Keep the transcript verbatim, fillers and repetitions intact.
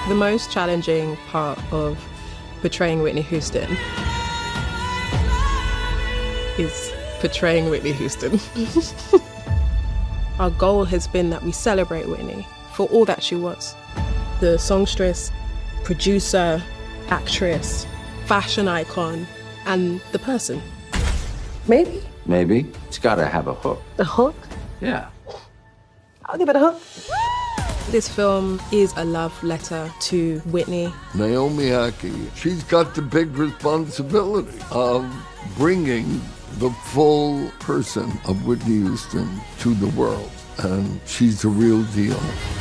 The most challenging part of portraying Whitney Houston is portraying Whitney Houston. Our goal has been that we celebrate Whitney for all that she was. The songstress, producer, actress, fashion icon, and the person. Maybe. Maybe. It's gotta have a hook. A hook? Yeah. I'll give it a hook. This film is a love letter to Whitney. Naomi Ackie, she's got the big responsibility of bringing the full person of Whitney Houston to the world, and she's the real deal.